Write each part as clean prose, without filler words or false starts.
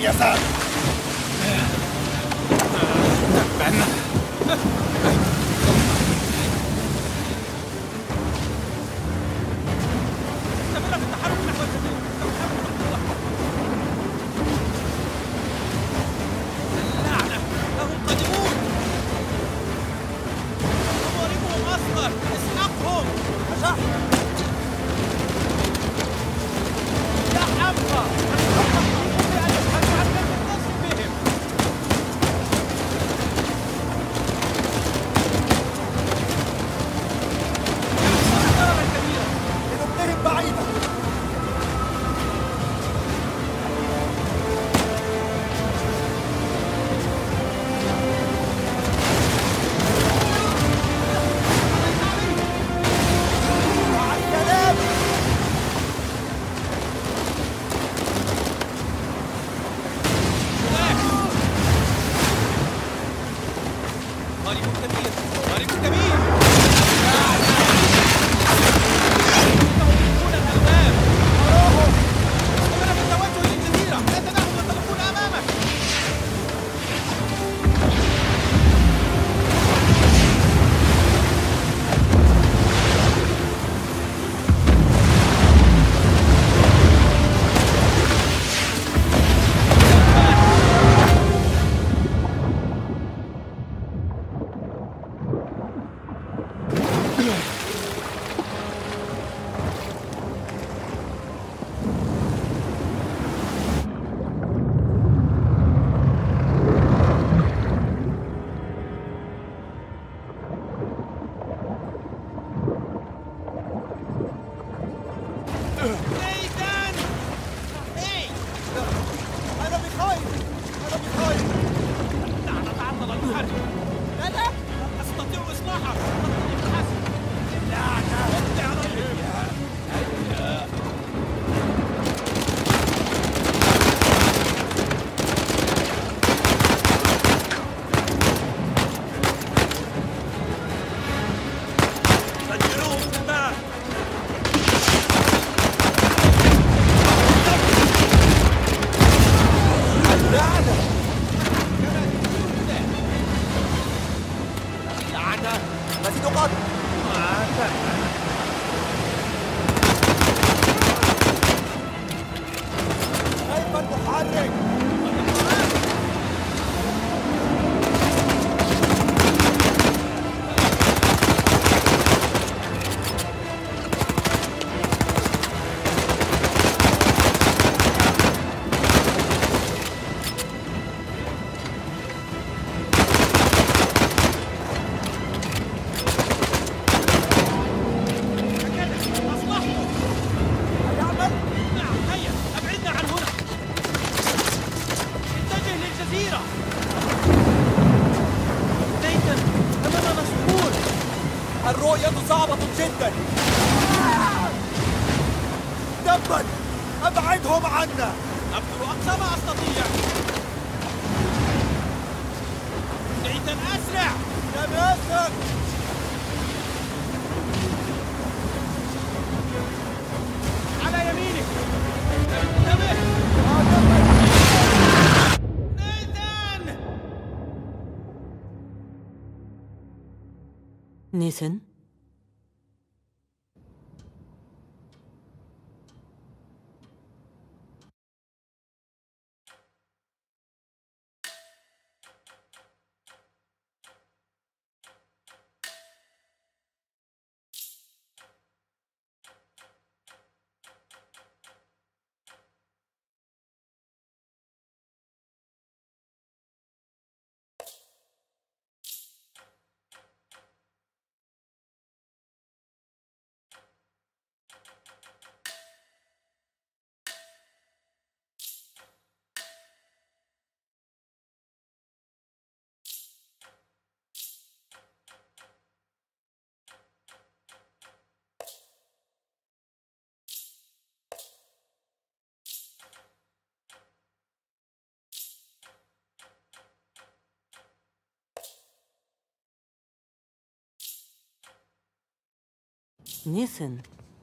يا سام. الرؤية صعبة جدا. دبا، أبعدهم عنا. أبذل أقصى ما أستطيع. نيثن أسرع. تماسك. على يمينك. انتبه. نيثن. نيثن،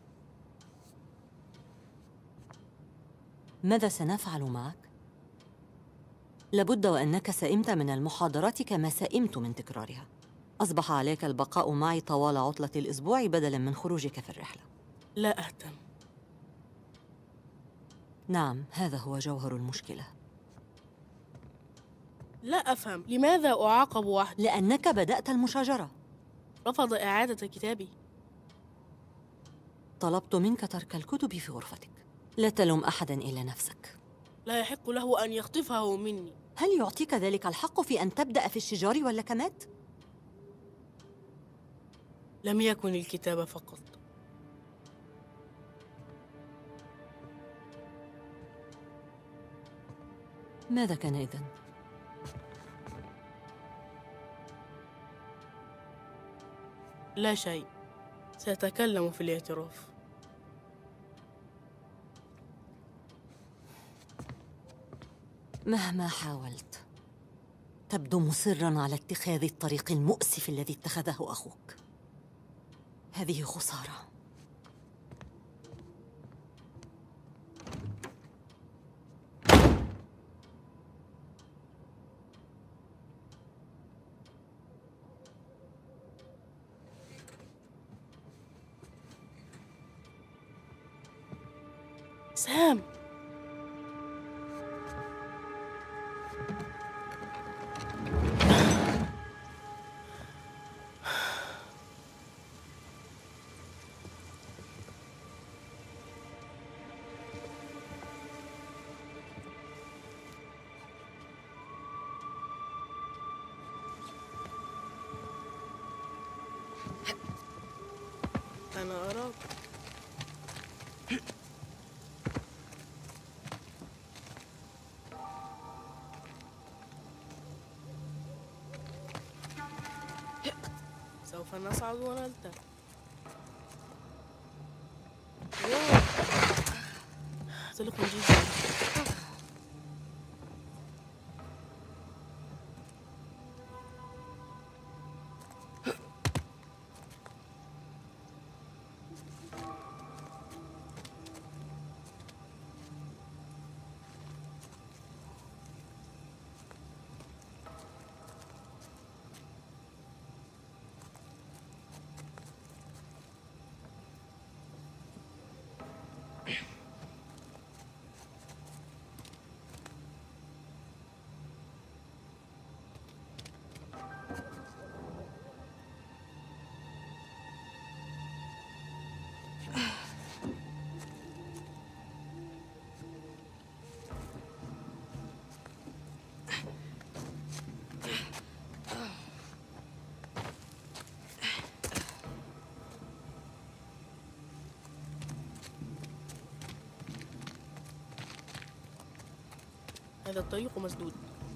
ماذا سنفعل معك؟ لابد وأنك سئمت من المحاضرات كما سئمت من تكرارها. أصبح عليك البقاء معي طوال عطلة الأسبوع بدلاً من خروجك في الرحلة. لا أهتم. نعم، هذا هو جوهر المشكلة. لا أفهم، لماذا أعاقب وحدي؟ لأنك بدأت المشاجرة. رفض إعادة كتابي. طلبت منك ترك الكتب في غرفتك. لا تلوم أحداً إلا نفسك. لا يحق له أن يخطفه مني. هل يعطيك ذلك الحق في أن تبدأ في الشجار واللكمات؟ لم يكن الكتاب فقط. ماذا كان إذن؟ لا شيء. سأتكلم في الاعتراف. مهما حاولت تبدو مصراً على اتخاذ الطريق المؤسف الذي اتخذه أخوك. هذه خسارة. سام. أنا أراك. سوف نصعد ونلتقي. واو. سلق جدا. هذا الطريق مسدود.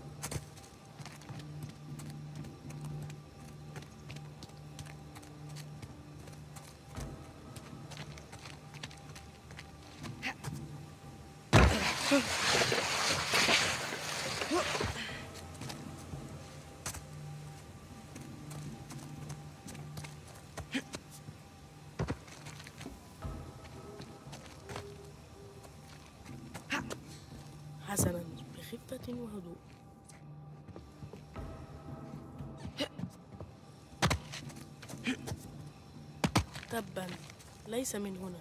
حسناً، بخفة وهدوء. تباً، ليس من هنا.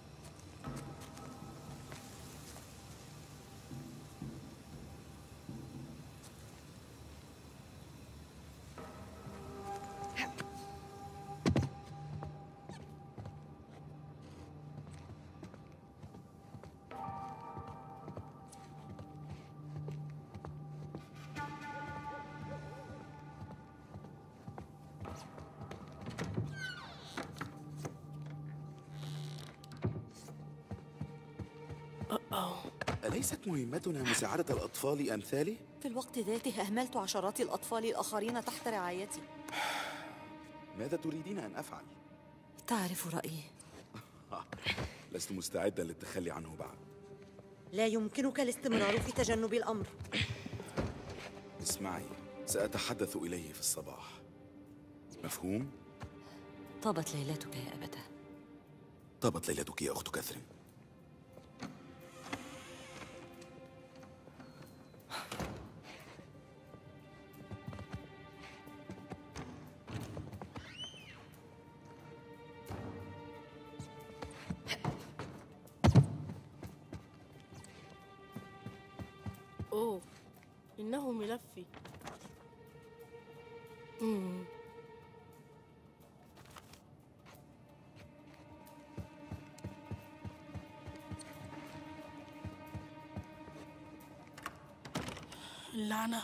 أليست مهمتنا مساعدة الأطفال أمثالي؟ في الوقت ذاته أهملت عشرات الأطفال الآخرين تحت رعايتي. ماذا تريدين أن أفعل؟ تعرف رأيي. لست مستعدا للتخلي عنه بعد. لا يمكنك الاستمرار في تجنب الأمر. اسمعي، سأتحدث إليه في الصباح. مفهوم؟ طابت ليلتك يا أبتاه. طابت ليلتك يا أخت كاثرين. إنه ملفي. اللعنة.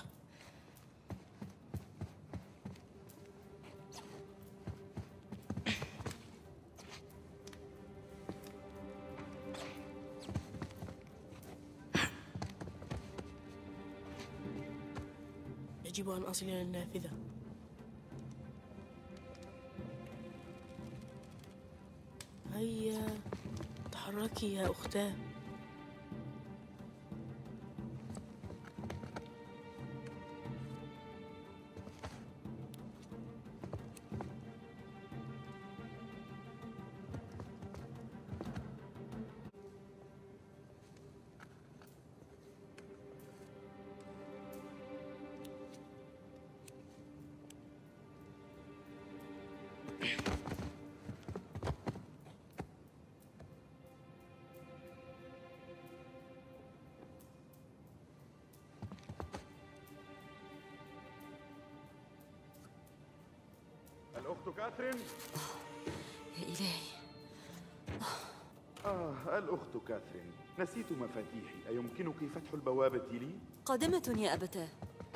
يجب أن أصل إلى النافذة. هيا تحركي يا أختاه. الأخت كاثرين؟ يا إلهي. الأخت كاثرين، نسيت مفاتيحي، أيمكنك فتح البوابة لي؟ قادمة يا أبتاه.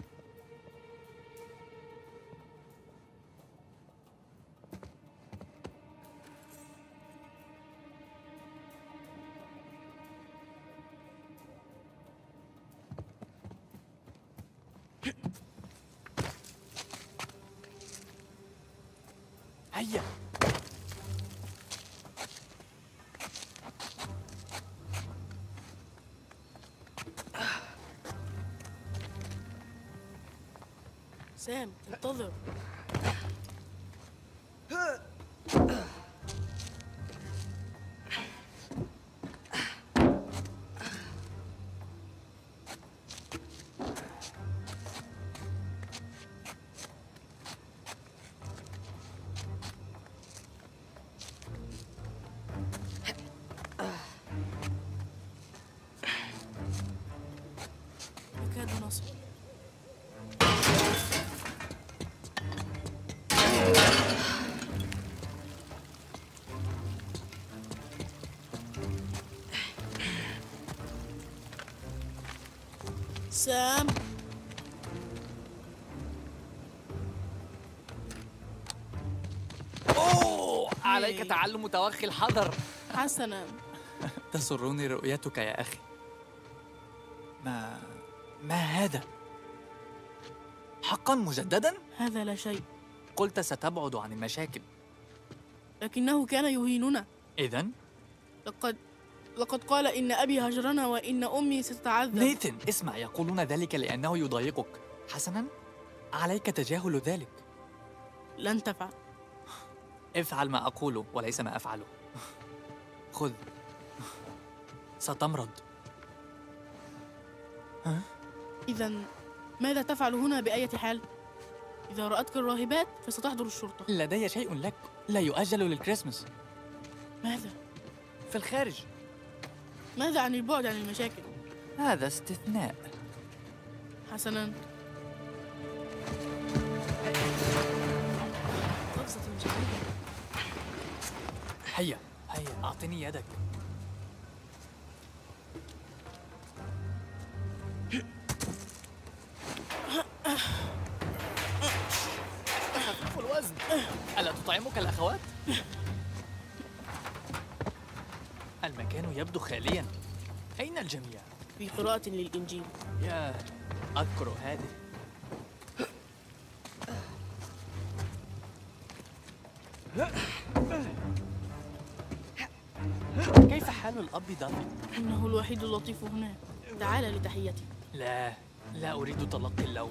هيا. سام انتظر. يكاد نصل. سام. عليك تعلم توخي الحذر. حسنا. تسرني رؤيتك يا أخي. ما هذا؟ حقا مجددا؟ هذا لا شيء. قلت ستبعد عن المشاكل. لكنه كان يهيننا. إذن؟ لقد قال إن أبي هجرنا وإن أمي ستتعذب. نيثن، اسمع، يقولون ذلك لأنه يضايقك. حسنا، عليك تجاهل ذلك. لن تفعل. افعل ما أقوله وليس ما أفعله. خذ. ستمرض. إذن ماذا تفعل هنا بأية حال؟ إذا رأتك الراهبات فستحضر الشرطة. لدي شيء لك لا يؤجل للكريسماس. ماذا؟ في الخارج. ماذا عن البعد عن المشاكل؟ هذا استثناء. حسناً. قفزة جميلة. هيا أعطني يدك. خفيف الوزن. ألا تطعمك الأخوات؟ المكان يبدو خالياً. أين الجميع؟ في قراءة للإنجيل. يا أذكر هذه. كيف حال الأب دافيد؟ إنه الوحيد اللطيف هنا. تعال لتحيتي. لا أريد تلقي اللوم.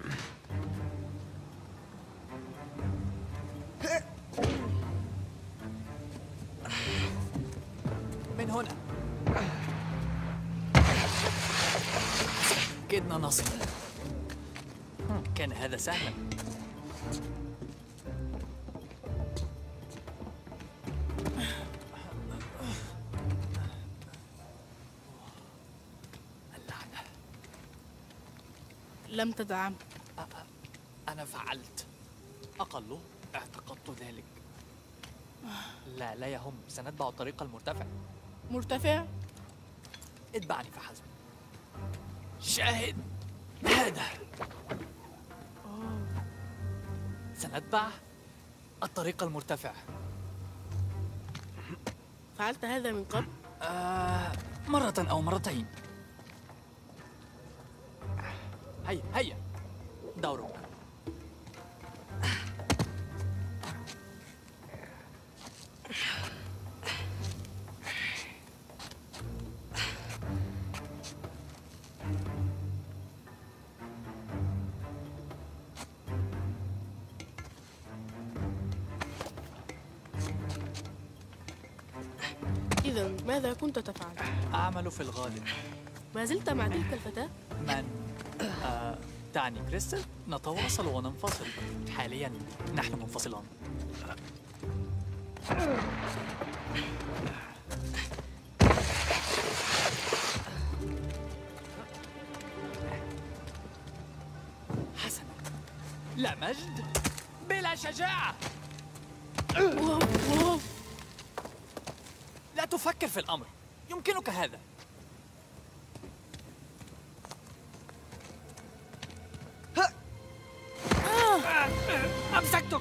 من هنا. كدنا نصل. كان هذا سهلا. اللعنة. لم تدعم. أنا فعلت أقله، اعتقدت ذلك. لا يهم، سنتبع الطريق المرتفع. مرتفع؟ اتبعني فحسب. شاهد هذا. سنتبع الطريق المرتفع. فعلت هذا من قبل؟ مرة أو مرتين. هيا دورك. إذا ماذا كنت تفعل؟ أعمل في الغالب. ما زلت مع تلك الفتاة؟ من؟ تعني كريستال؟ نتواصل وننفصل. حاليا نحن منفصلان. حسنا، لا مجد بلا شجاعة. واو. لا تفكر في الأمر، يمكنك هذا. أمسكتك.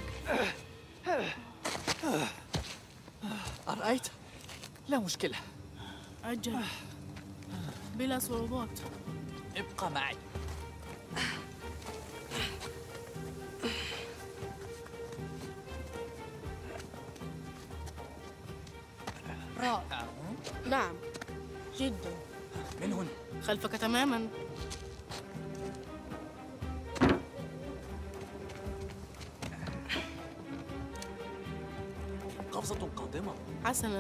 أرأيت؟ لا مشكلة. أجل، بلا صعوبات. ابقى معي. رائع. نعم، جدا. من هنا. خلفك تماما. قفزة قادمة. حسنا.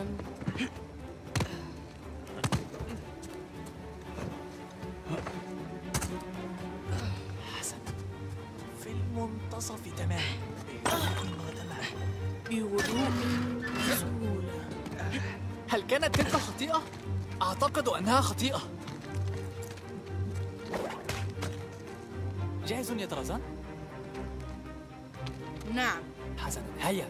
حسنا، في المنتصف تماما. بوضوح بسهولة. هل كانت تلك خطيئة؟ أعتقد أنها خطيئة. جاهز يا طرزان؟ نعم. حسنا، هيا.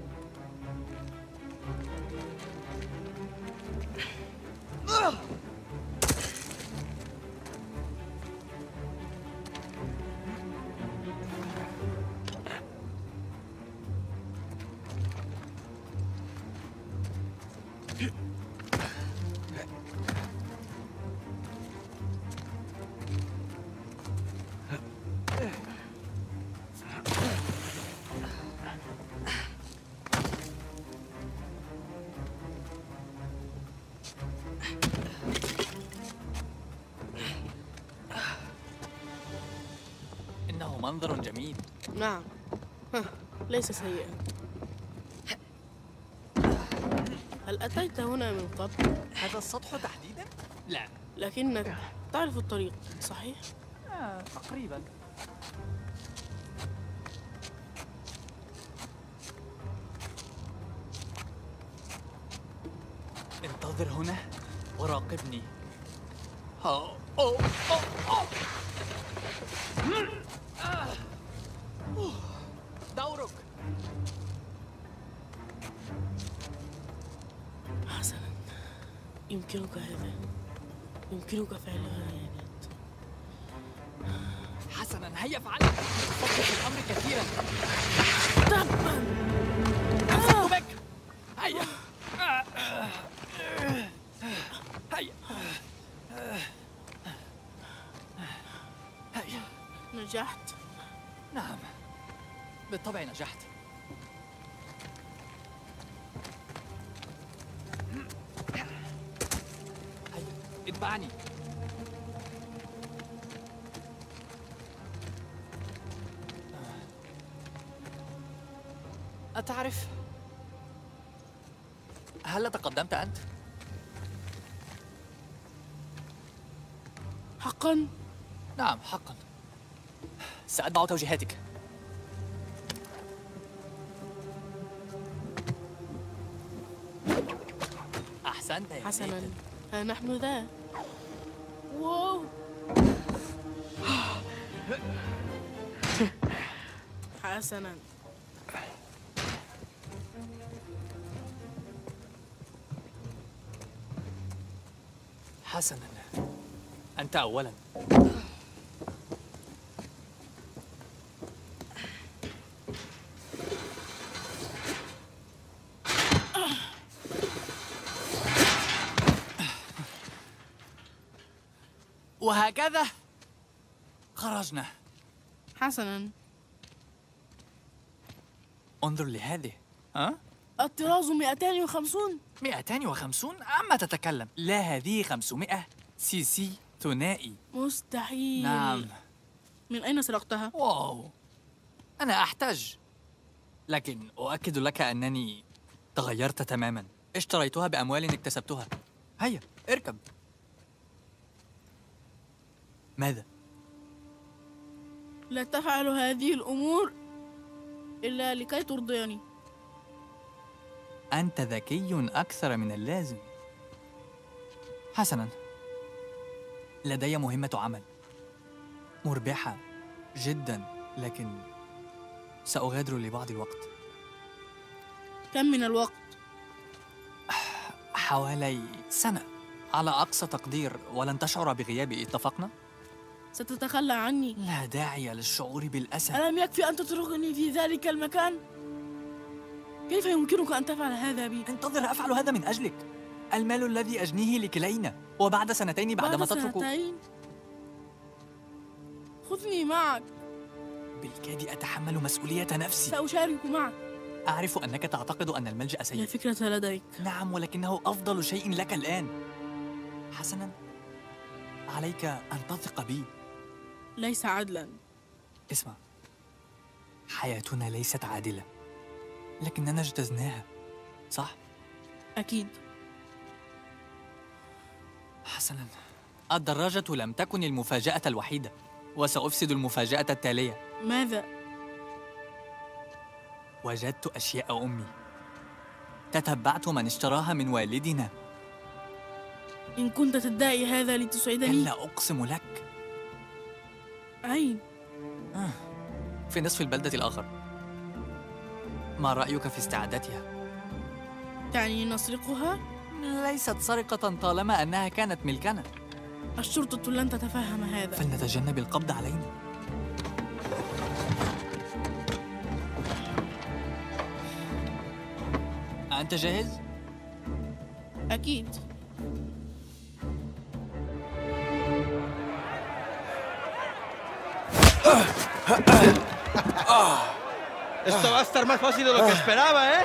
إنه منظر جميل. نعم، ليس سيئا. هل أتيت هنا من قبل؟ هذا السطح تحديدا؟ لا. لكنك تعرف الطريق، صحيح؟ تقريبا. انتظر هنا وراقبني. دورك. حسنا، يمكنك هذا. يمكنك فعل هذا. حسنا، هيا فعلت. فكر في الأمر كثيرا. تبا. أمسكت بك. هيا. هيا. هيا. نجحت. نعم، بالطبع نجحت. هيا، اتبعني. أتعرف، هل تقدمت أنت؟ حقا؟ نعم حقا. سأتبع توجيهاتك. أحسنت يا حسنا، نيثن. ها نحن ذا. واو. حسناً. حسناً، أنت أولاً. وهكذا خرجنا. حسناً. انظر لهذه. الطراز 250. 250؟ عما تتكلم؟ لا، هذه 500 سي سي ثنائي. مستحيل. نعم. من أين سرقتها؟ واو، أنا أحتاج، لكن أؤكد لك أنني تغيرت تماماً. اشتريتها بأموال اكتسبتها. هيا اركب. ماذا؟ لا تفعل هذه الأمور إلا لكي ترضيني. أنت ذكي أكثر من اللازم. حسناً، لدي مهمة عمل مربحة جداً، لكن سأغادر لبعض الوقت. كم من الوقت؟ حوالي سنة على أقصى تقدير، ولن تشعر بغيابي. اتفقنا؟ ستتخلى عني؟ لا داعي للشعور بالأسى. ألم يكفي أن تتركني في ذلك المكان؟ كيف يمكنك أن تفعل هذا بي؟ انتظر، أفعل هذا من أجلك. المال الذي أجنيه لكلينا، وبعد سنتين بعدما تترك. بعد سنتين؟ خذني معك. بالكاد أتحمل مسؤولية نفسي. سأشارك معك. أعرف أنك تعتقد أن الملجأ لا سيء. فكرة لديك. نعم، ولكنه أفضل شيء لك الآن. حسناً، عليك أن تثق بي. ليس عدلاً. اسمع، حياتنا ليست عادلة، لكننا اجتزناها، صح؟ أكيد. حسناً، الدراجة لم تكن المفاجأة الوحيدة، وسأفسد المفاجأة التالية. ماذا؟ وجدت أشياء أمي، تتبعت من اشتراها من والدنا. إن كنت تدعي هذا لتسعدني؟ لا أقسم لك. أين؟ في نصف البلدة الآخر. ما رأيك في استعادتها؟ تعني نسرقها؟ ليست سرقة طالما أنها كانت ملكنا. الشرطة لن تتفهم هذا. فلنتجنب القبض علينا. أنت جاهز؟ أكيد. Esto va a estar más fácil de lo que esperaba, ¿eh?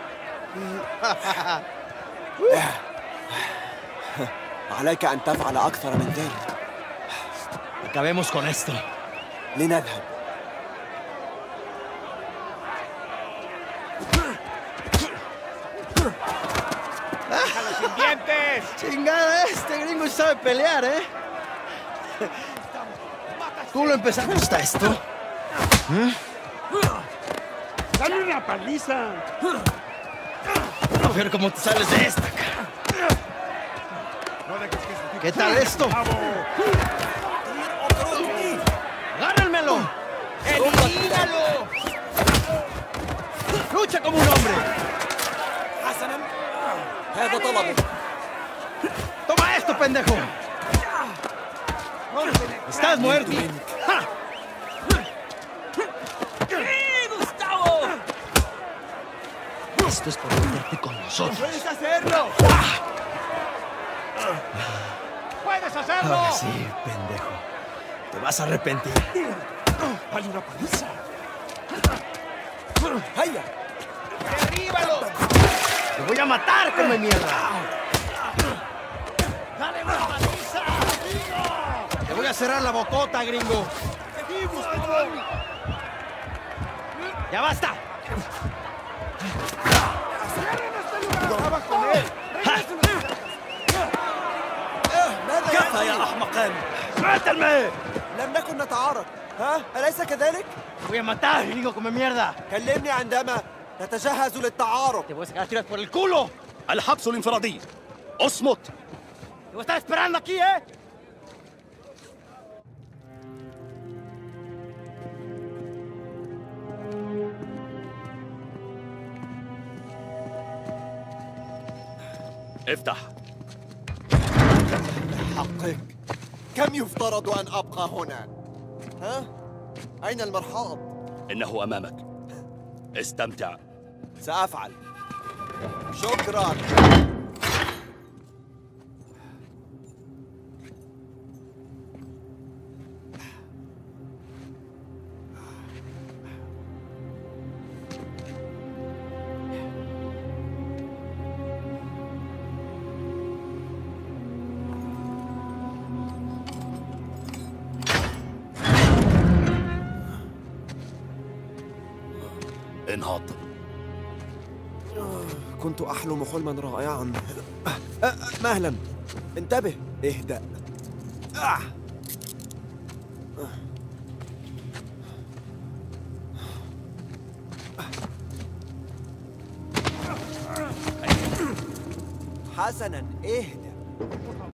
عليك أن تفعل أكثر من ذلك. Acabemos con esto. لنذهب. ¡Sin dientes! Chingada, este gringo sabe pelear, ¿eh? ¿Tú lo empezaste hasta esto? ¡Dale una paliza! A ver cómo te sales de esta. ¿Qué tal esto? ¡Agárrenmelo! ¡Elimínalo! ¡Lucha como un hombre! حسناً، هذا طلبك. ¡Toma esto, pendejo! ¡Estás muerto! ¡Ja! Esto es por meterte con nosotros. ¡Puedes hacerlo! ¡Puedes hacerlo! Ahora sí, pendejo. Te vas a arrepentir. ¡Dale una paliza! هيا. ¡Derríbalo! ¡Te voy a matar, come mierda! ¡Dale una paliza! ¡Te voy a cerrar la bocota, gringo! ¡Ya basta! كفى يا أحمقان. ¡Suéltame! لم نكن نتعارك، ها؟ أليس كذلك؟ ¡Te voy a matar, gringo, come mierda! كلمني عندما نتجهز للتعارك. ¡Te voy a sacar tiras por el culo! الحبس الانفرادي. اصمت. ¡Te voy a estar esperando aquí, ¿eh? افتح. حقك. كم يفترض أن أبقى هنا؟ ها؟ أين المرحاض؟ إنه أمامك. استمتع. سأفعل. شكراً. انهض. كنت أحلم حلما رائعا. مهلا. انتبه. اهدأ. حسنا اهدأ.